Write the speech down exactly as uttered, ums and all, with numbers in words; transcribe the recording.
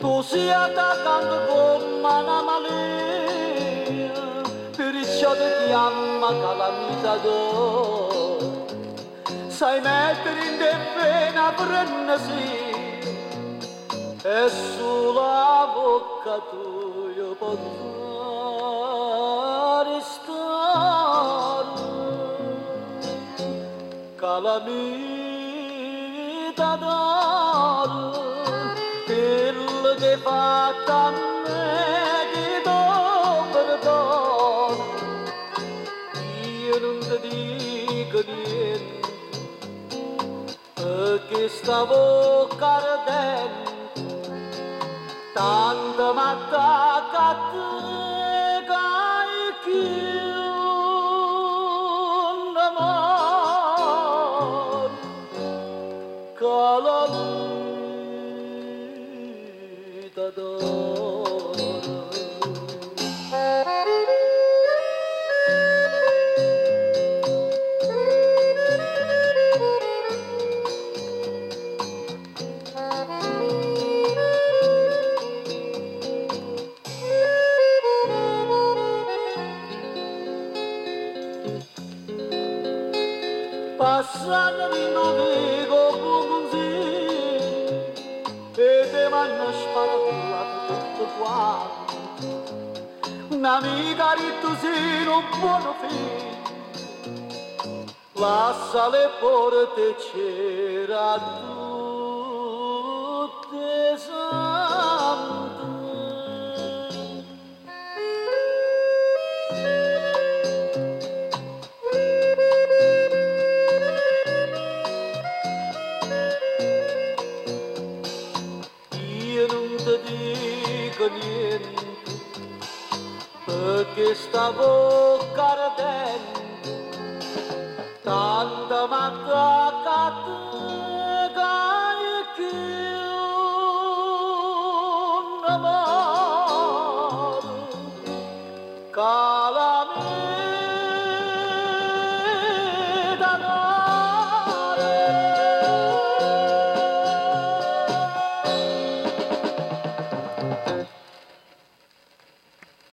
Tu sia atacando con una malia, perciò ti chiama calamita d'oro. Sai mettere in te pena prendersi, e sulla bocca tua potrà restare calamita d'oro. Quello che fatta a me ti do perdono, io non ti dico niente, perché sta bocca ardente tanto m'attacca a te che io non amore calamita d'oro. Passando di navigo come un zio e te vanno sparato tutto quanto. Un'amica di tu sei un buono figlio, lascia le porte c'era tutte sante. Io non ti dico niente, perché sta bocca ardente tanto m'attacca a te che io non amore calamita.